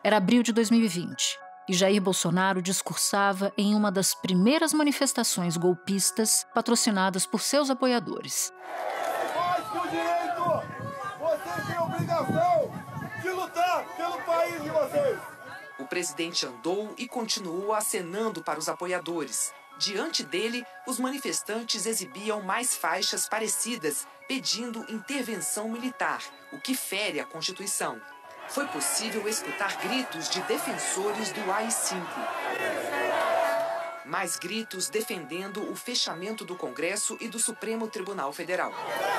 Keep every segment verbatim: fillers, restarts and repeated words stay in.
Era abril de dois mil e vinte e Jair Bolsonaro discursava em uma das primeiras manifestações golpistas patrocinadas por seus apoiadores. Mais que o direito, vocês têm a obrigação de lutar pelo país de vocês. O presidente andou e continuou acenando para os apoiadores. Diante dele, os manifestantes exibiam mais faixas parecidas, pedindo intervenção militar, o que fere a Constituição. Foi possível escutar gritos de defensores do A I cinco. Mais gritos defendendo o fechamento do Congresso e do Supremo Tribunal Federal.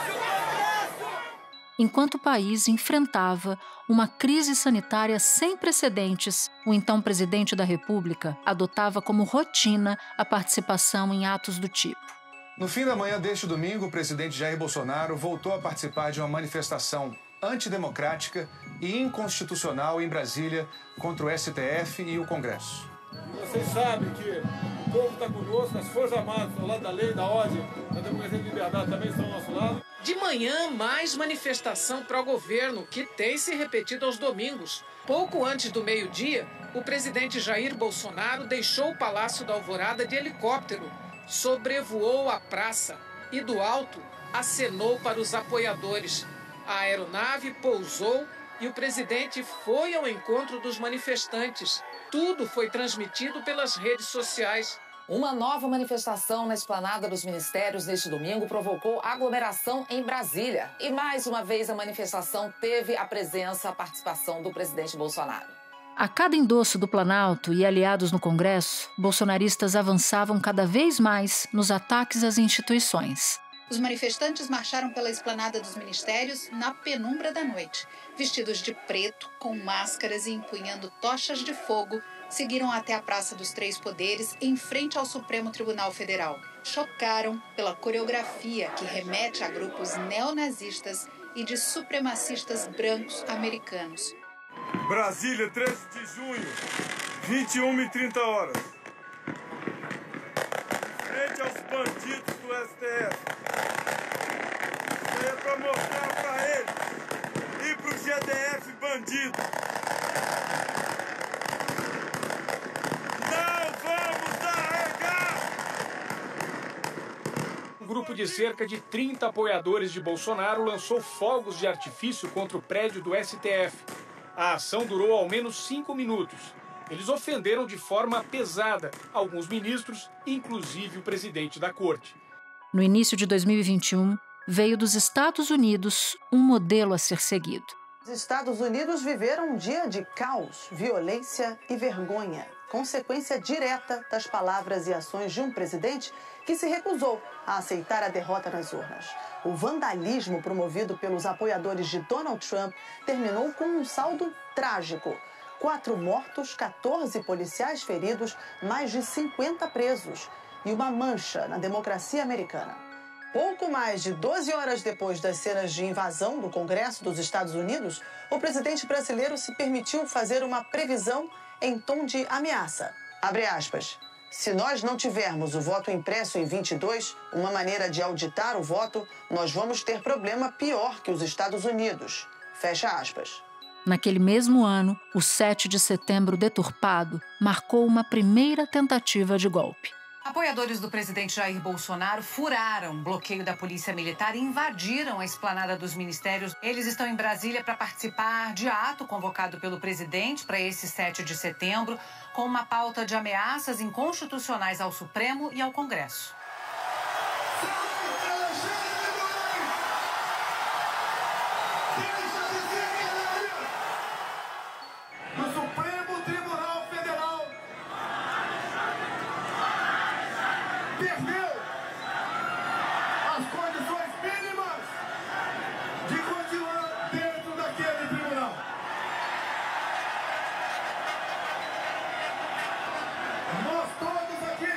Enquanto o país enfrentava uma crise sanitária sem precedentes, o então presidente da República adotava como rotina a participação em atos do tipo. No fim da manhã deste domingo, o presidente Jair Bolsonaro voltou a participar de uma manifestação antidemocrática e inconstitucional em Brasília contra o S T F e o Congresso. Vocês sabem que o povo está conosco, as Forças Armadas estão ao lado da lei, da ordem, da democracia e da liberdade também estão ao nosso lado. De manhã, mais manifestação pró-governo, que tem se repetido aos domingos. Pouco antes do meio-dia, o presidente Jair Bolsonaro deixou o Palácio da Alvorada de helicóptero, sobrevoou a praça e, do alto, acenou para os apoiadores. A aeronave pousou e o presidente foi ao encontro dos manifestantes. Tudo foi transmitido pelas redes sociais. Uma nova manifestação na Esplanada dos Ministérios neste domingo provocou aglomeração em Brasília. E mais uma vez a manifestação teve a presença, a participação do presidente Bolsonaro. A cada endosso do Planalto e aliados no Congresso, bolsonaristas avançavam cada vez mais nos ataques às instituições. Os manifestantes marcharam pela Esplanada dos Ministérios na penumbra da noite. Vestidos de preto, com máscaras e empunhando tochas de fogo, seguiram até a Praça dos Três Poderes, em frente ao Supremo Tribunal Federal. Chocaram pela coreografia que remete a grupos neonazistas e de supremacistas brancos americanos. Brasília, treze de junho, vinte e uma e trinta horas. Frente aos bandidos do S T F. Isso é para mostrar para eles e para o G D F bandido. Não vamos arregar! Um grupo de cerca de trinta apoiadores de Bolsonaro lançou fogos de artifício contra o prédio do S T F. A ação durou ao menos cinco minutos. Eles ofenderam de forma pesada alguns ministros, inclusive o presidente da corte. No início de dois mil e vinte e um, veio dos Estados Unidos um modelo a ser seguido. Os Estados Unidos viveram um dia de caos, violência e vergonha, consequência direta das palavras e ações de um presidente que se recusou a aceitar a derrota nas urnas. O vandalismo promovido pelos apoiadores de Donald Trump terminou com um saldo trágico. Quatro mortos, quatorze policiais feridos, mais de cinquenta presos e uma mancha na democracia americana. Pouco mais de doze horas depois das cenas de invasão do Congresso dos Estados Unidos, o presidente brasileiro se permitiu fazer uma previsão em tom de ameaça. Abre aspas. Se nós não tivermos o voto impresso em vinte e dois, uma maneira de auditar o voto, nós vamos ter problema pior que os Estados Unidos. Fecha aspas. Naquele mesmo ano, o sete de setembro deturpado marcou uma primeira tentativa de golpe. Apoiadores do presidente Jair Bolsonaro furaram o bloqueio da Polícia Militar e invadiram a Esplanada dos Ministérios. Eles estão em Brasília para participar de ato convocado pelo presidente para esse sete de setembro, com uma pauta de ameaças inconstitucionais ao Supremo e ao Congresso. Perdeu as condições mínimas de continuar dentro daquele tribunal. Nós todos aqui,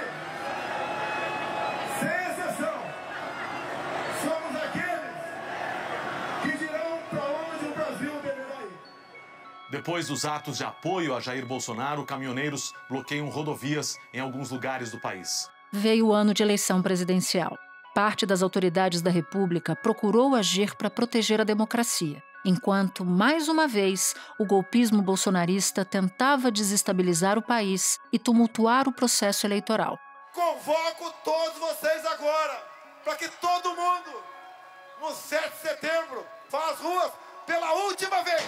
sem exceção, somos aqueles que dirão para onde o Brasil deverá ir. Depois dos atos de apoio a Jair Bolsonaro, caminhoneiros bloqueiam rodovias em alguns lugares do país. Veio o ano de eleição presidencial. Parte das autoridades da República procurou agir para proteger a democracia. enquanto, mais uma vez, o golpismo bolsonarista tentava desestabilizar o país e tumultuar o processo eleitoral. Convoco todos vocês agora para que todo mundo, no sete de setembro, vá às ruas pela última vez.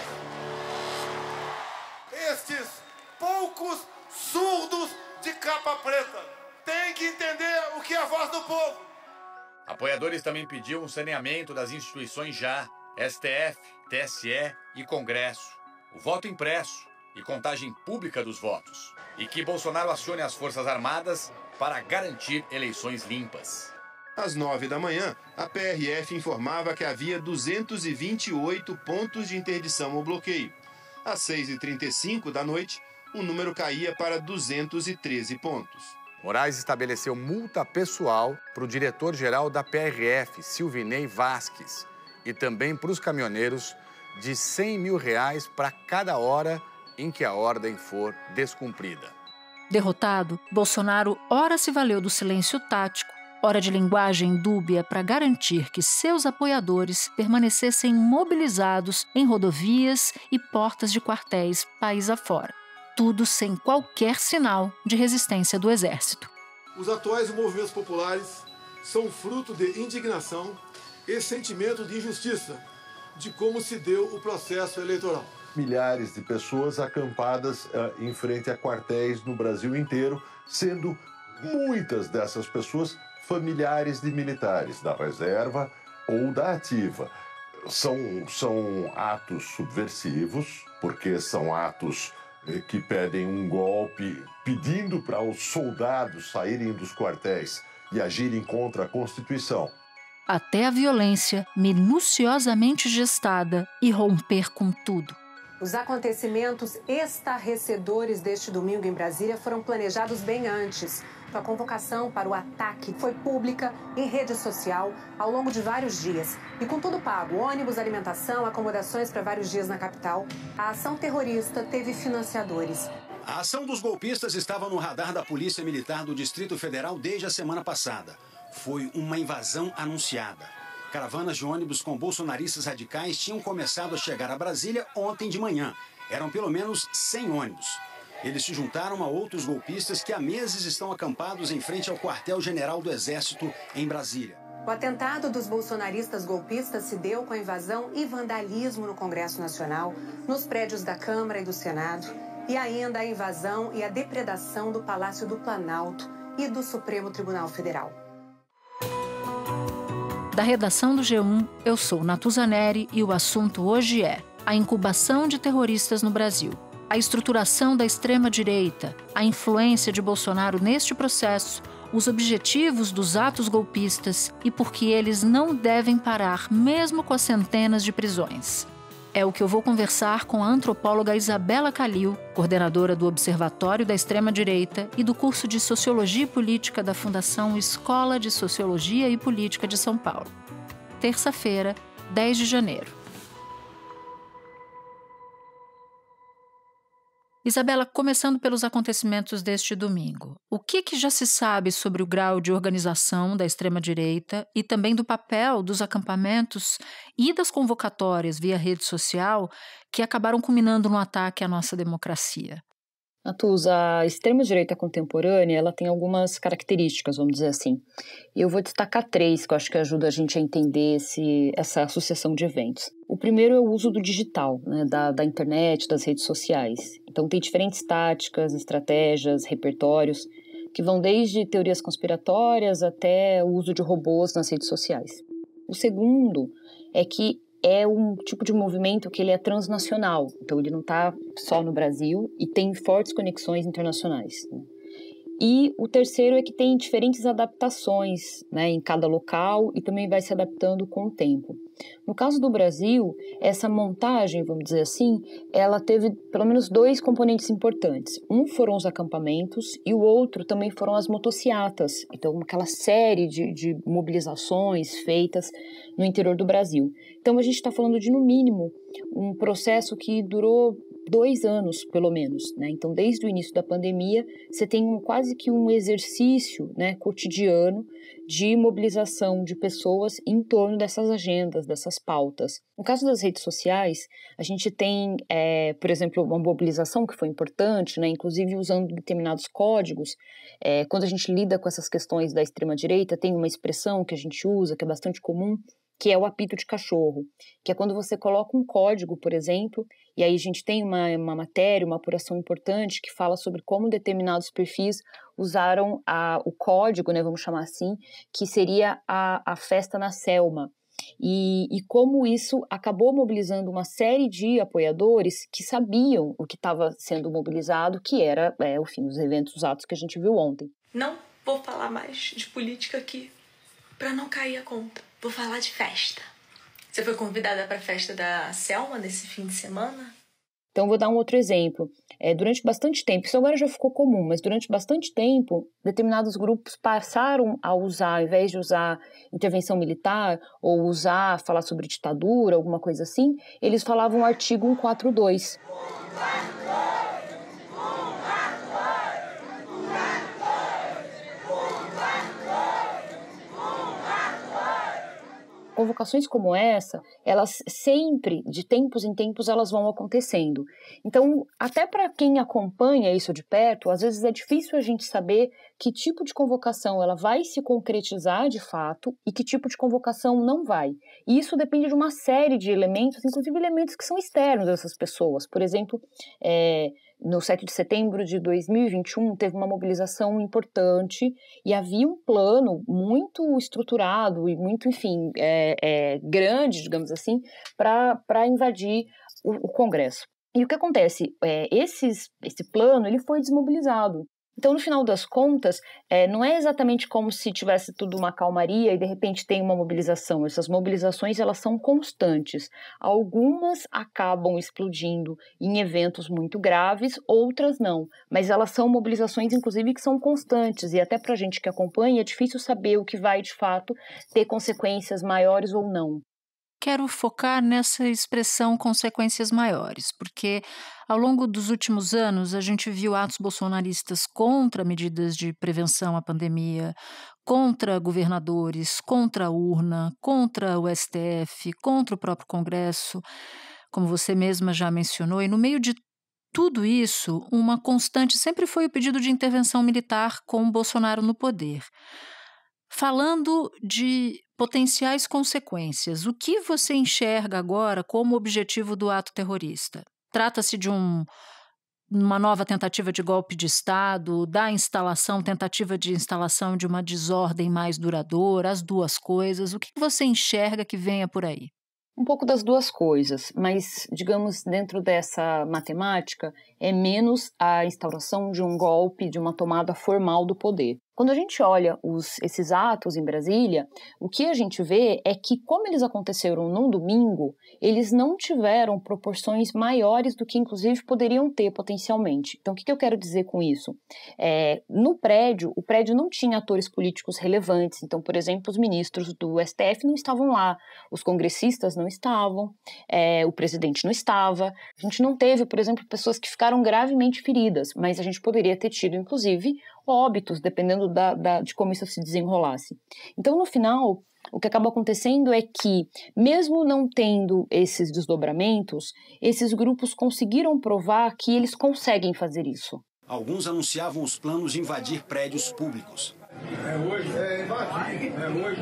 Estes poucos surdos de capa preta têm que entender o que é a voz do povo. Apoiadores também pediam um saneamento das instituições já, S T F, T S E e Congresso, o voto impresso e contagem pública dos votos, e que Bolsonaro acione as Forças Armadas para garantir eleições limpas. Às nove da manhã, a P R F informava que havia duzentos e vinte e oito pontos de interdição ou bloqueio. Às seis e trinta e cinco da noite, o número caía para duzentos e treze pontos. Moraes estabeleceu multa pessoal para o diretor-geral da P R F, Silvinei Vasques, e também para os caminhoneiros de cem mil reais para cada hora em que a ordem for descumprida. Derrotado, Bolsonaro ora se valeu do silêncio tático, ora de linguagem dúbia para garantir que seus apoiadores permanecessem mobilizados em rodovias e portas de quartéis país afora. Tudo sem qualquer sinal de resistência do Exército. Os atuais movimentos populares são fruto de indignação e sentimento de injustiça de como se deu o processo eleitoral. Milhares de pessoas acampadas uh, em frente a quartéis no Brasil inteiro, sendo muitas dessas pessoas familiares de militares da reserva ou da ativa. São, são atos subversivos, porque são atos que pedem um golpe, pedindo para os soldados saírem dos quartéis e agirem contra a Constituição. Até a violência, minuciosamente gestada, e romper com tudo. Os acontecimentos estarrecedores deste domingo em Brasília foram planejados bem antes. A convocação para o ataque foi pública, em rede social, ao longo de vários dias. E com tudo pago, ônibus, alimentação, acomodações para vários dias na capital, a ação terrorista teve financiadores. A ação dos golpistas estava no radar da Polícia Militar do Distrito Federal desde a semana passada. Foi uma invasão anunciada. Caravanas de ônibus com bolsonaristas radicais tinham começado a chegar a Brasília ontem de manhã. Eram pelo menos cem ônibus. Eles se juntaram a outros golpistas que há meses estão acampados em frente ao quartel-general do Exército em Brasília. O atentado dos bolsonaristas golpistas se deu com a invasão e vandalismo no Congresso Nacional, nos prédios da Câmara e do Senado, e ainda a invasão e a depredação do Palácio do Planalto e do Supremo Tribunal Federal. Da redação do G um, eu sou Natuza Neri e o assunto hoje é a incubação de terroristas no Brasil, a estruturação da extrema-direita, a influência de Bolsonaro neste processo, os objetivos dos atos golpistas e por que eles não devem parar mesmo com as centenas de prisões. É o que eu vou conversar com a antropóloga Isabela Calil, coordenadora do Observatório da Extrema-Direita e do curso de Sociologia e Política da Fundação Escola de Sociologia e Política de São Paulo. Terça-feira, dez de janeiro. Isabela, começando pelos acontecimentos deste domingo, o que, que já se sabe sobre o grau de organização da extrema-direita e também do papel dos acampamentos e das convocatórias via rede social que acabaram culminando no ataque à nossa democracia? Natuza, a extrema-direita contemporânea ela tem algumas características, vamos dizer assim. E eu vou destacar três que eu acho que ajuda a gente a entender esse, essa sucessão de eventos. O primeiro é o uso do digital, né, da, da internet, das redes sociais. Então tem diferentes táticas, estratégias, repertórios, que vão desde teorias conspiratórias até o uso de robôs nas redes sociais. O segundo é que é um tipo de movimento que ele é transnacional, então ele não está só no Brasil e tem fortes conexões internacionais, né? E o terceiro é que tem diferentes adaptações, né, em cada local e também vai se adaptando com o tempo. No caso do Brasil, essa montagem, vamos dizer assim, ela teve pelo menos dois componentes importantes. Um foram os acampamentos e o outro também foram as motociatas. Então, aquela série de, de mobilizações feitas no interior do Brasil. Então, a gente está falando de, no mínimo, um processo que durou dois anos, pelo menos, né? Então, desde o início da pandemia, você tem um, quase que um exercício, né, cotidiano de mobilização de pessoas em torno dessas agendas, dessas pautas. No caso das redes sociais, a gente tem, é, por exemplo, uma mobilização que foi importante, né, inclusive usando determinados códigos. É, quando a gente lida com essas questões da extrema-direita, tem uma expressão que a gente usa, que é bastante comum, que é o apito de cachorro, que é quando você coloca um código, por exemplo, e aí a gente tem uma, uma matéria, uma apuração importante que fala sobre como determinados perfis usaram a, o código, né, vamos chamar assim, que seria a, a festa na Selma. E, e como isso acabou mobilizando uma série de apoiadores que sabiam o que estava sendo mobilizado, que era, é, enfim, os eventos, os atos que a gente viu ontem. Não vou falar mais de política aqui, para não cair a conta. Vou falar de festa. Você foi convidada para a festa da Selma nesse fim de semana? Então, vou dar um outro exemplo. É, durante bastante tempo, isso agora já ficou comum, mas durante bastante tempo, determinados grupos passaram a usar, ao invés de usar intervenção militar ou usar, falar sobre ditadura, alguma coisa assim, eles falavam o artigo cento e quarenta e dois. Convocações como essa, elas sempre, de tempos em tempos, elas vão acontecendo. Então, até para quem acompanha isso de perto, às vezes é difícil a gente saber que tipo de convocação ela vai se concretizar de fato e que tipo de convocação não vai. E isso depende de uma série de elementos, inclusive elementos que são externos dessas pessoas. Por exemplo, é, no sete de setembro de dois mil e vinte e um, teve uma mobilização importante e havia um plano muito estruturado e muito, enfim, é, é, grande, digamos assim, para invadir o, o Congresso. E o que acontece? É, esses, esse plano ele foi desmobilizado. Então, no final das contas, é, não é exatamente como se tivesse tudo uma calmaria e, de repente, tem uma mobilização. Essas mobilizações, elas são constantes. Algumas acabam explodindo em eventos muito graves, outras não. Mas elas são mobilizações, inclusive, que são constantes. E até para a gente que acompanha, é difícil saber o que vai, de fato, ter consequências maiores ou não. Quero focar nessa expressão consequências maiores, porque ao longo dos últimos anos a gente viu atos bolsonaristas contra medidas de prevenção à pandemia, contra governadores, contra a urna, contra o S T F, contra o próprio Congresso, como você mesma já mencionou, e no meio de tudo isso, uma constante sempre foi o pedido de intervenção militar com Bolsonaro no poder. Falando de potenciais consequências, o que você enxerga agora como objetivo do ato terrorista? Trata-se de um, uma nova tentativa de golpe de Estado, da instalação, tentativa de instalação de uma desordem mais duradoura, as duas coisas? O que você enxerga que venha por aí? Um pouco das duas coisas, mas, digamos, dentro dessa matemática, é menos a instauração de um golpe, de uma tomada formal do poder. Quando a gente olha os, esses atos em Brasília, o que a gente vê é que, como eles aconteceram num domingo, eles não tiveram proporções maiores do que, inclusive, poderiam ter potencialmente. Então, o que, que eu quero dizer com isso? É, no prédio, o prédio não tinha atores políticos relevantes. Então, por exemplo, os ministros do S T F não estavam lá, os congressistas não estavam, é, o presidente não estava. A gente não teve, por exemplo, pessoas que ficaram gravemente feridas, mas a gente poderia ter tido, inclusive, óbitos, dependendo da, da, de como isso se desenrolasse. Então, no final, o que acaba acontecendo é que, mesmo não tendo esses desdobramentos, esses grupos conseguiram provar que eles conseguem fazer isso. Alguns anunciavam os planos de invadir prédios públicos. É hoje, é invadir, é hoje.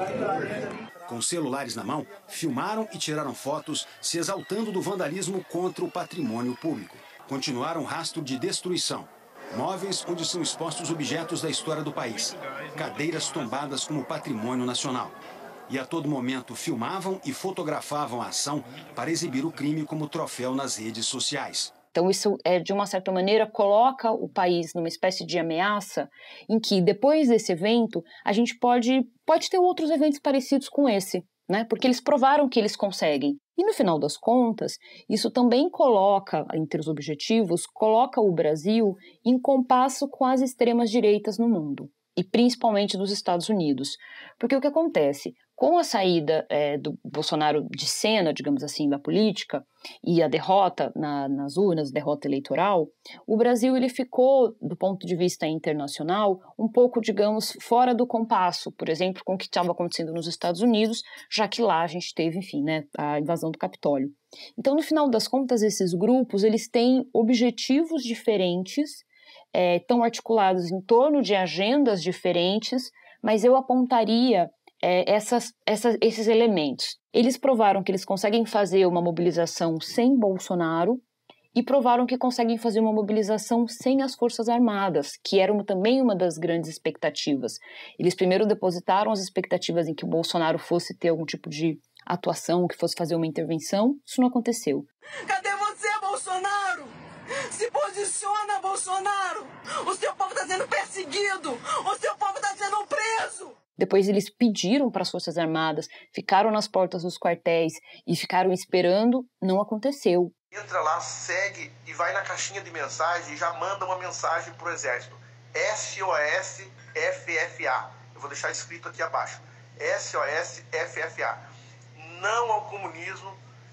Com celulares na mão, filmaram e tiraram fotos se exaltando do vandalismo contra o patrimônio público. Continuaram o rastro de destruição. Móveis onde são expostos objetos da história do país. Cadeiras tombadas como patrimônio nacional. E a todo momento filmavam e fotografavam a ação para exibir o crime como troféu nas redes sociais. Então isso, é, de uma certa maneira, coloca o país numa espécie de ameaça em que, depois desse evento, a gente pode, pode ter outros eventos parecidos com esse, né? Porque eles provaram que eles conseguem. E, no final das contas, isso também coloca, entre os objetivos, coloca o Brasil em compasso com as extremas direitas no mundo, e principalmente dos Estados Unidos. Porque o que acontece? Com a saída é, do Bolsonaro de cena, digamos assim, da política, e a derrota na, nas urnas, derrota eleitoral, o Brasil ele ficou, do ponto de vista internacional, um pouco, digamos, fora do compasso, por exemplo, com o que estava acontecendo nos Estados Unidos, já que lá a gente teve, enfim, né, a invasão do Capitólio. Então, no final das contas, esses grupos, eles têm objetivos diferentes, é, estão articulados em torno de agendas diferentes, mas eu apontaria É, essas, essas, esses elementos. Eles provaram que eles conseguem fazer uma mobilização sem Bolsonaro e provaram que conseguem fazer uma mobilização sem as Forças Armadas, que era uma, também uma das grandes expectativas. Eles primeiro depositaram as expectativas em que o Bolsonaro fosse ter algum tipo de atuação, que fosse fazer uma intervenção. Isso não aconteceu. Cadê você, Bolsonaro? Se posiciona, Bolsonaro! O seu povo está sendo perseguido! O seu povo está sendo preso! Depois eles pediram para as Forças Armadas, ficaram nas portas dos quartéis e ficaram esperando, não aconteceu. Entra lá, segue e vai na caixinha de mensagem e já manda uma mensagem para o Exército. S O S F F A. Eu vou deixar escrito aqui abaixo. S O S F F A. Não ao comunismo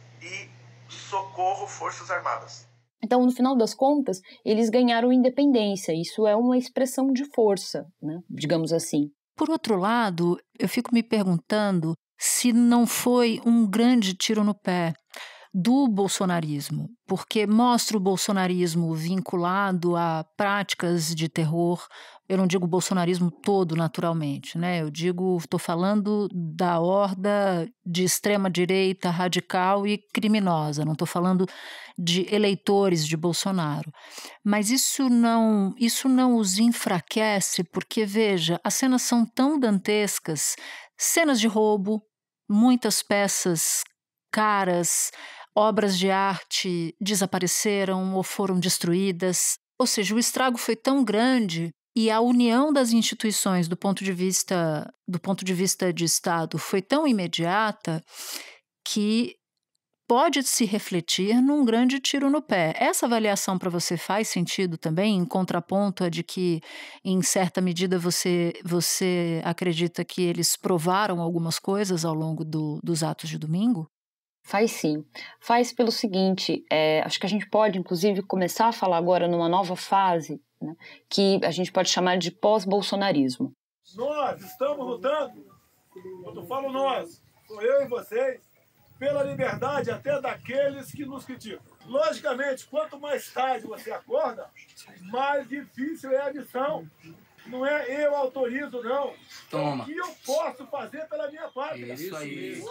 e socorro Forças Armadas. Então, no final das contas, eles ganharam independência. Isso é uma expressão de força, né? Digamos assim. Por outro lado, eu fico me perguntando se não foi um grande tiro no pé do bolsonarismo, porque mostra o bolsonarismo vinculado a práticas de terror. Eu não digo o bolsonarismo todo, naturalmente, né? Eu digo, estou falando da horda de extrema-direita radical e criminosa, não estou falando de eleitores de Bolsonaro. Mas isso não, isso não os enfraquece, porque, veja, as cenas são tão dantescas, cenas de roubo, muitas peças caras, obras de arte desapareceram ou foram destruídas. Ou seja, o estrago foi tão grande e a união das instituições do ponto de vista, do ponto de vista de Estado foi tão imediata que pode se refletir num grande tiro no pé. Essa avaliação para você faz sentido também, em contraponto a de que, em certa medida, você, você acredita que eles provaram algumas coisas ao longo do, dos atos de domingo? Faz sim. Faz pelo seguinte, é, acho que a gente pode, inclusive, começar a falar agora numa nova fase, né, que a gente pode chamar de pós-bolsonarismo. Nós estamos lutando, quando falo nós, sou eu e vocês, pela liberdade até daqueles que nos criticam. Logicamente, quanto mais tarde você acorda, mais difícil é a missão. Não é eu autorizo, não. Toma. O que eu posso fazer pela minha pátria? Isso aí.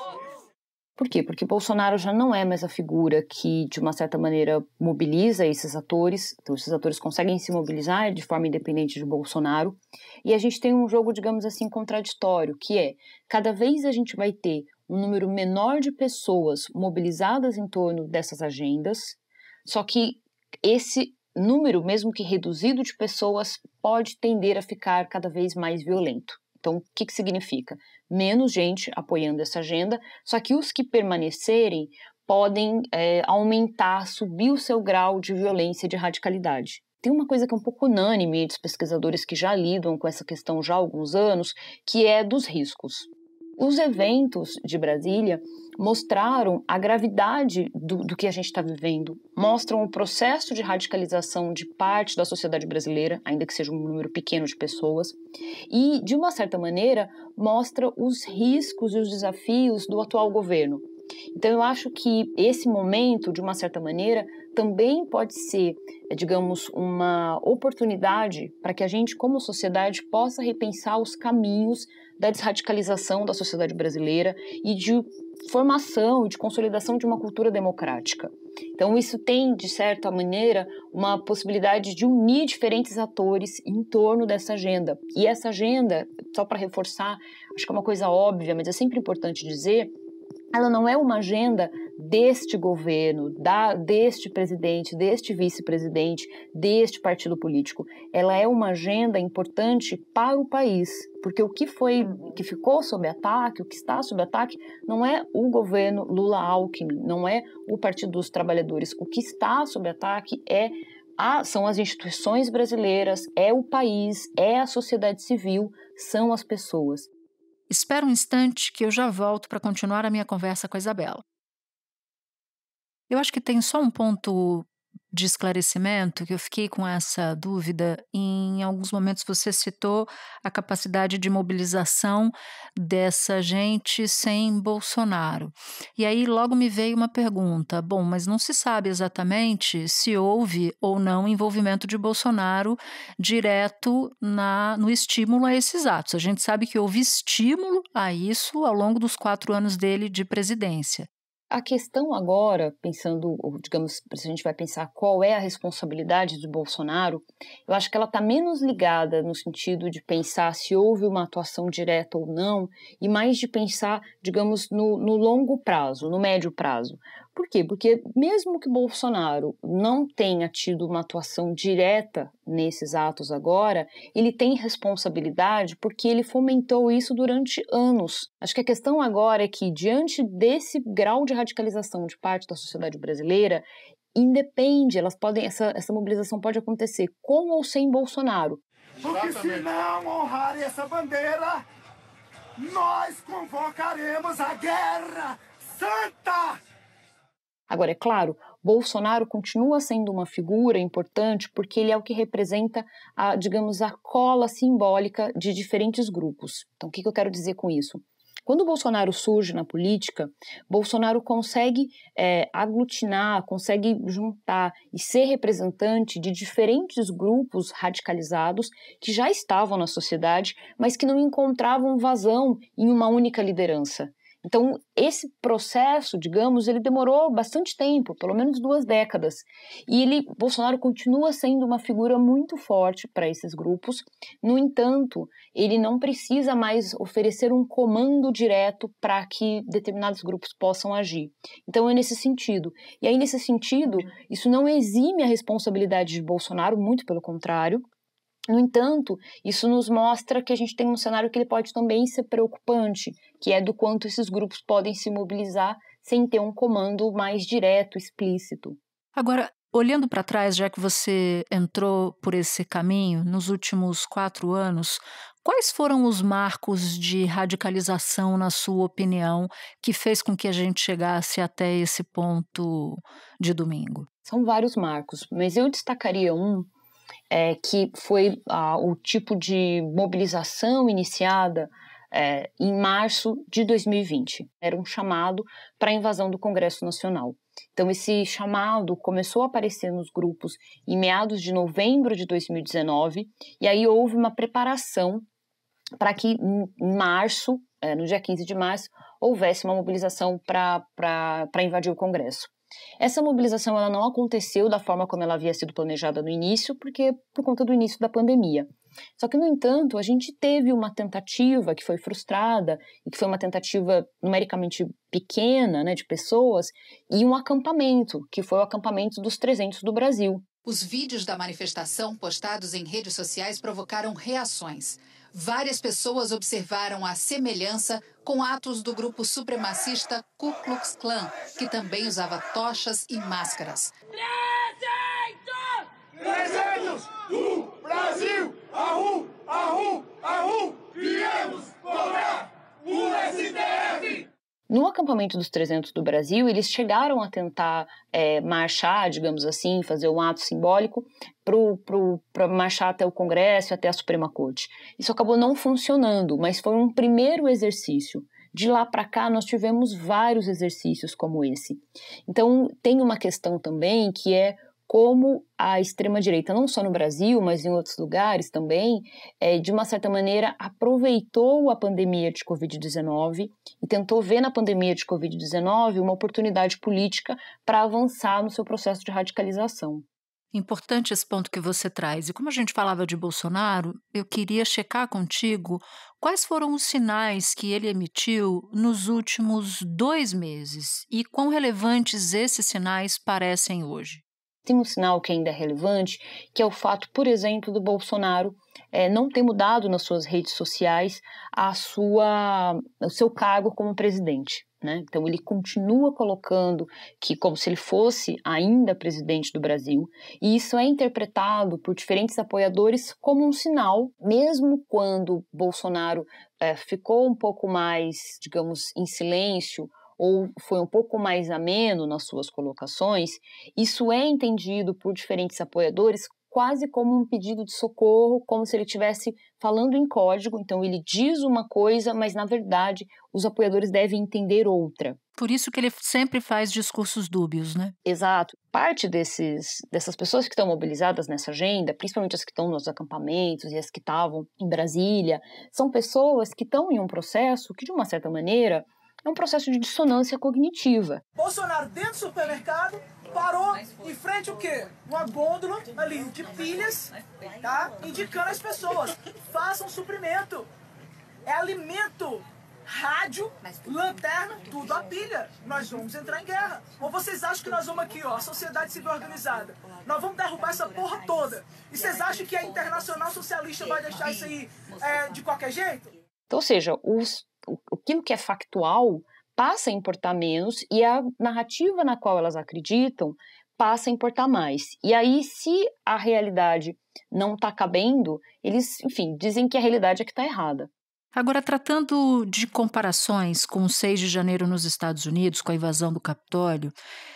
Por quê? Porque Bolsonaro já não é mais a figura que, de uma certa maneira, mobiliza esses atores. Então, esses atores conseguem se mobilizar de forma independente de Bolsonaro. E a gente tem um jogo, digamos assim, contraditório, que é, cada vez a gente vai ter um número menor de pessoas mobilizadas em torno dessas agendas, só que esse número, mesmo que reduzido de pessoas, pode tender a ficar cada vez mais violento. Então, o que que significa? Menos gente apoiando essa agenda, só que os que permanecerem podem é, aumentar, subir o seu grau de violência e de radicalidade. Tem uma coisa que é um pouco unânime dos pesquisadores que já lidam com essa questão já há alguns anos, que é dos riscos. Os eventos de Brasília mostraram a gravidade do, do que a gente está vivendo, mostram o processo de radicalização de parte da sociedade brasileira, ainda que seja um número pequeno de pessoas, e, de uma certa maneira, mostra os riscos e os desafios do atual governo. Então, eu acho que esse momento, de uma certa maneira, também pode ser, digamos, uma oportunidade para que a gente, como sociedade, possa repensar os caminhos da desradicalização da sociedade brasileira e de formação e de consolidação de uma cultura democrática. Então, isso tem, de certa maneira, uma possibilidade de unir diferentes atores em torno dessa agenda. E essa agenda, só para reforçar, acho que é uma coisa óbvia, mas é sempre importante dizer, ela não é uma agenda deste governo, da, deste presidente, deste vice-presidente, deste partido político. Ela é uma agenda importante para o país, porque o que foi, que ficou sob ataque, o que está sob ataque, não é o governo Lula-Alckmin, não é o Partido dos Trabalhadores. O que está sob ataque é a, são as instituições brasileiras, é o país, é a sociedade civil, são as pessoas. Espera um instante que eu já volto para continuar a minha conversa com a Isabela. Eu acho que tem só um ponto de esclarecimento que eu fiquei com essa dúvida. Em alguns momentos você citou a capacidade de mobilização dessa gente sem Bolsonaro. E aí logo me veio uma pergunta. Bom, mas não se sabe exatamente se houve ou não envolvimento de Bolsonaro direto na, no estímulo a esses atos. A gente sabe que houve estímulo a isso ao longo dos quatro anos dele de presidência. A questão agora, pensando, digamos, se a gente vai pensar qual é a responsabilidade de Bolsonaro, eu acho que ela está menos ligada no sentido de pensar se houve uma atuação direta ou não, e mais de pensar, digamos, no, no longo prazo, no médio prazo. Por quê? Porque mesmo que Bolsonaro não tenha tido uma atuação direta nesses atos agora, ele tem responsabilidade porque ele fomentou isso durante anos. Acho que a questão agora é que, diante desse grau de radicalização de parte da sociedade brasileira, independe, elas podem, essa, essa mobilização pode acontecer com ou sem Bolsonaro. Porque se não honrarem essa bandeira, nós convocaremos a guerra santa! Agora, é claro, Bolsonaro continua sendo uma figura importante porque ele é o que representa, a, digamos, a cola simbólica de diferentes grupos. Então, o que, que eu quero dizer com isso? Quando o Bolsonaro surge na política, Bolsonaro consegue é, aglutinar, consegue juntar e ser representante de diferentes grupos radicalizados que já estavam na sociedade, mas que não encontravam vazão em uma única liderança. Então, esse processo, digamos, ele demorou bastante tempo, pelo menos duas décadas. E ele, Bolsonaro continua sendo uma figura muito forte para esses grupos. No entanto, ele não precisa mais oferecer um comando direto para que determinados grupos possam agir. Então, é nesse sentido. E aí, nesse sentido, isso não exime a responsabilidade de Bolsonaro, muito pelo contrário. No entanto, isso nos mostra que a gente tem um cenário que ele pode também ser preocupante, que é do quanto esses grupos podem se mobilizar sem ter um comando mais direto, explícito. Agora, olhando para trás, já que você entrou por esse caminho nos últimos quatro anos, quais foram os marcos de radicalização, na sua opinião, que fez com que a gente chegasse até esse ponto de domingo? São vários marcos, mas eu destacaria um É, que foi ah, o tipo de mobilização iniciada é, em março de dois mil e vinte. Era um chamado para a invasão do Congresso Nacional. Então, esse chamado começou a aparecer nos grupos em meados de novembro de dois mil e dezenove, e aí houve uma preparação para que em março, é, no dia quinze de março, houvesse uma mobilização para invadir o Congresso. Essa mobilização ela não aconteceu da forma como ela havia sido planejada no início, porque por conta do início da pandemia. Só que, no entanto, a gente teve uma tentativa que foi frustrada, e que foi uma tentativa numericamente pequena, né, de pessoas, e um acampamento, que foi o acampamento dos trezentos do Brasil. Os vídeos da manifestação postados em redes sociais provocaram reações. Várias pessoas observaram a semelhança com atos do grupo supremacista Ku Klux Klan, que também usava tochas e máscaras. trezentos do Brasil, arrum, arrum, arrum, viemos cobrar o S T F! No acampamento dos trezentos do Brasil, eles chegaram a tentar é, marchar, digamos assim, fazer um ato simbólico para marchar até o Congresso e até a Suprema Corte. Isso acabou não funcionando, mas foi um primeiro exercício. De lá para cá, nós tivemos vários exercícios como esse. Então, tem uma questão também que é como a extrema-direita, não só no Brasil, mas em outros lugares também, é, de uma certa maneira, aproveitou a pandemia de covid dezenove e tentou ver na pandemia de covid dezenove uma oportunidade política para avançar no seu processo de radicalização. Importante esse ponto que você traz. E como a gente falava de Bolsonaro, eu queria checar contigo quais foram os sinais que ele emitiu nos últimos dois meses e quão relevantes esses sinais parecem hoje. tem um sinal que ainda é relevante, que é o fato, por exemplo, do Bolsonaro é, não ter mudado nas suas redes sociais a sua, o seu cargo como presidente. Né? Então ele continua colocando que como se ele fosse ainda presidente do Brasil, e isso é interpretado por diferentes apoiadores como um sinal, mesmo quando Bolsonaro é, ficou um pouco mais, digamos, em silêncio, ou foi um pouco mais ameno nas suas colocações, isso é entendido por diferentes apoiadores quase como um pedido de socorro, como se ele estivesse falando em código. Então ele diz uma coisa, mas na verdade os apoiadores devem entender outra. Por isso que ele sempre faz discursos dúbios, né? Exato. Parte desses, dessas pessoas que estão mobilizadas nessa agenda, principalmente as que estão nos acampamentos e as que estavam em Brasília, são pessoas que estão em um processo que, de uma certa maneira, é um processo de dissonância cognitiva. Bolsonaro, dentro do supermercado, parou em frente ao quê? Uma gôndola ali de pilhas, tá? Indicando às pessoas, façam suprimento. É alimento, rádio, lanterna, tudo a pilha. Nós vamos entrar em guerra. Ou vocês acham que nós vamos aqui, ó, a sociedade civil organizada, nós vamos derrubar essa porra toda? E vocês acham que a Internacional Socialista vai deixar isso aí é, de qualquer jeito? Então, ou seja, os, aquilo que é factual passa a importar menos e a narrativa na qual elas acreditam passa a importar mais. E aí, se a realidade não está cabendo, eles, enfim, dizem que a realidade é que está errada. Agora, tratando de comparações com o seis de janeiro nos Estados Unidos, com a invasão do Capitólio,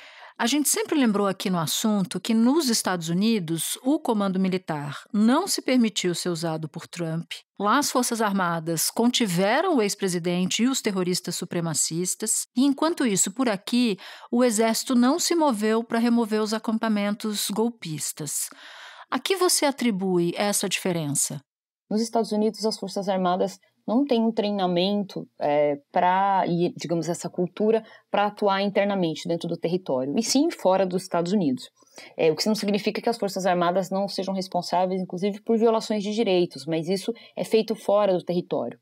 a gente sempre lembrou aqui no assunto que nos Estados Unidos o comando militar não se permitiu ser usado por Trump. Lá as Forças Armadas contiveram o ex-presidente e os terroristas supremacistas. E enquanto isso, por aqui, o exército não se moveu para remover os acampamentos golpistas. A que você atribui essa diferença? Nos Estados Unidos, as Forças Armadas não têm um treinamento é, para, digamos, essa cultura para atuar internamente dentro do território, e sim fora dos Estados Unidos. É, o que não significa que as Forças Armadas não sejam responsáveis, inclusive, por violações de direitos, mas isso é feito fora do território.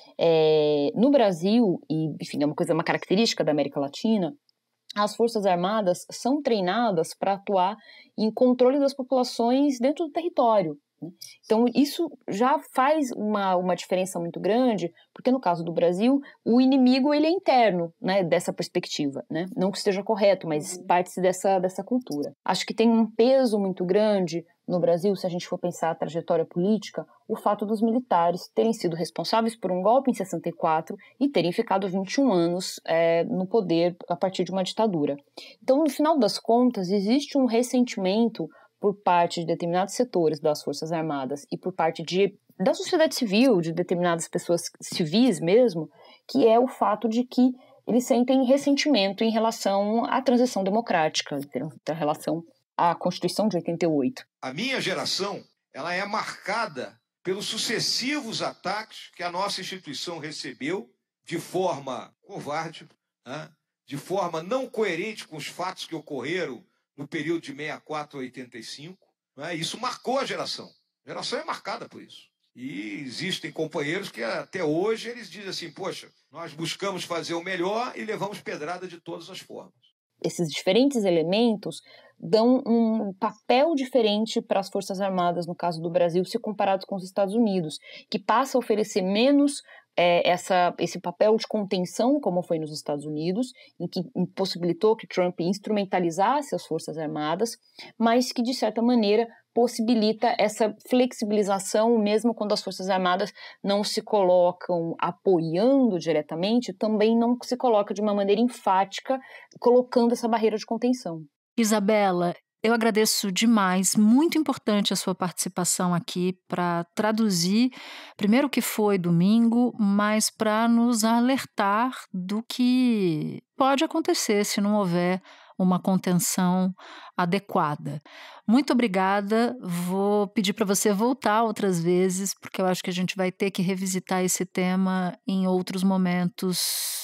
É, no Brasil, e enfim, é uma coisa, uma característica da América Latina, as Forças Armadas são treinadas para atuar em controle das populações dentro do território. Então, isso já faz uma, uma diferença muito grande, porque no caso do Brasil, o inimigo ele é interno, né, dessa perspectiva, né? Não que esteja correto, mas parte-se dessa, dessa cultura. Acho que tem um peso muito grande no Brasil, se a gente for pensar a trajetória política, o fato dos militares terem sido responsáveis por um golpe em sessenta e quatro e terem ficado vinte e um anos é, no poder a partir de uma ditadura. Então, no final das contas, existe um ressentimento por parte de determinados setores das Forças Armadas e por parte de, da sociedade civil, de determinadas pessoas civis mesmo, que é o fato de que eles sentem ressentimento em relação à transição democrática, em relação à Constituição de oitenta e oito. A minha geração, ela é marcada pelos sucessivos ataques que a nossa instituição recebeu de forma covarde, né? De forma não coerente com os fatos que ocorreram no período de sessenta e quatro a oitenta e cinco, né? Isso marcou a geração. A geração é marcada por isso. E existem companheiros que até hoje eles dizem assim, poxa, nós buscamos fazer o melhor e levamos pedrada de todas as formas. Esses diferentes elementos dão um papel diferente para as Forças Armadas, no caso do Brasil, se comparados com os Estados Unidos, que passa a oferecer menos é, essa, esse papel de contenção, como foi nos Estados Unidos, em que impossibilitou que Trump instrumentalizasse as Forças Armadas, mas que, de certa maneira, possibilita essa flexibilização, mesmo quando as Forças Armadas não se colocam apoiando diretamente, também não se coloca de uma maneira enfática, colocando essa barreira de contenção. Isabela, eu agradeço demais, muito importante a sua participação aqui para traduzir, primeiro o que foi domingo, mas para nos alertar do que pode acontecer se não houver uma contenção adequada. Muito obrigada, vou pedir para você voltar outras vezes, porque eu acho que a gente vai ter que revisitar esse tema em outros momentos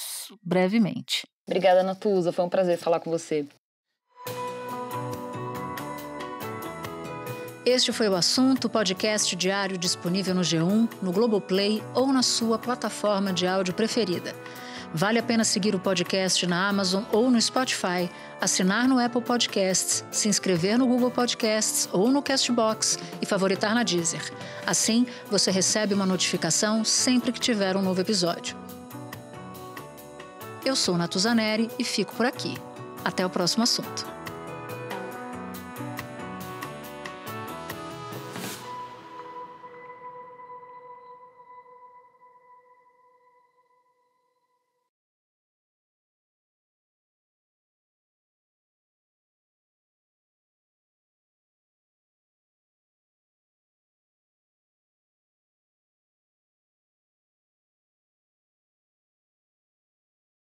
brevemente. Obrigada, Natuza, foi um prazer falar com você. Este foi o assunto, podcast diário disponível no G um, no Globoplay ou na sua plataforma de áudio preferida. Vale a pena seguir o podcast na Amazon ou no Spotify, assinar no Apple Podcasts, se inscrever no Google Podcasts ou no Castbox e favoritar na Deezer. Assim, você recebe uma notificação sempre que tiver um novo episódio. Eu sou Natuzaneri e fico por aqui. Até o próximo assunto.